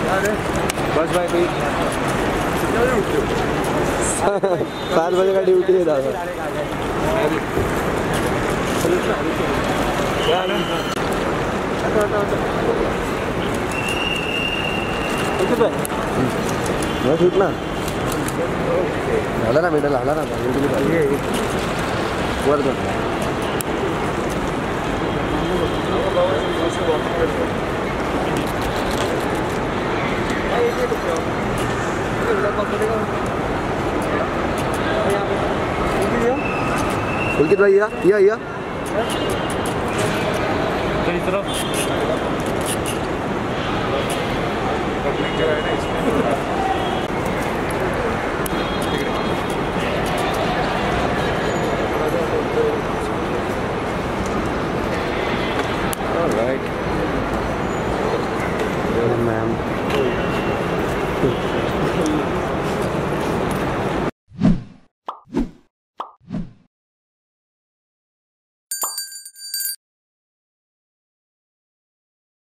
बस भाई कोई 7 बजे का ड्यूटी है दादा। बस इतना झाला ना मेडल आला ना वर कर पुलकित भाई या मैम